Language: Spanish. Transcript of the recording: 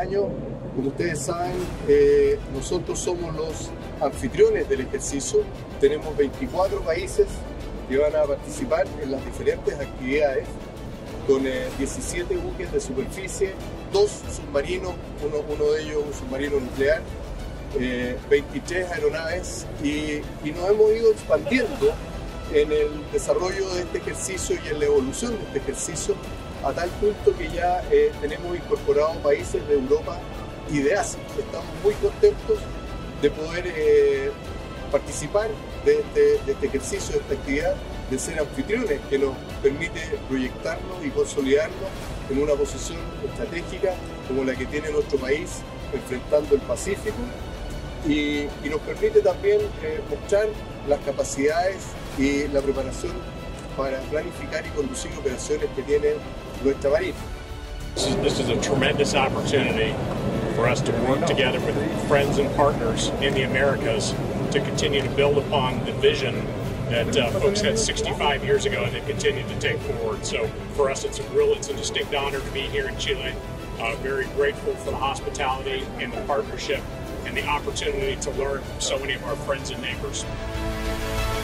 año. Como ustedes saben, nosotros somos los anfitriones del ejercicio. Tenemos 24 países que van a participar en las diferentes actividades, con 17 buques de superficie, 2 submarinos, uno de ellos un submarino nuclear, 23 aeronaves, y nos hemos ido expandiendo en el desarrollo de este ejercicio y en la evolución de este ejercicio, a tal punto que ya tenemos incorporados países de Europa y de Asia. Estamos muy contentos de poder participar de este ejercicio, de esta actividad, de ser anfitriones, que nos permite proyectarnos y consolidarnos en una posición estratégica como la que tiene nuestro país enfrentando el Pacífico, y nos permite también mostrar las capacidades y la preparación para planificar y conducir operaciones que tiene nuestra Marina. This is a tremendous opportunity for us to work together with friends and partners in the Americas to continue to build upon the vision that folks had 65 years ago and they continue to take forward. So for us, it's a distinct honor to be here in Chile. Very grateful for the hospitality and the partnership and the opportunity to learn from so many of our friends and neighbors.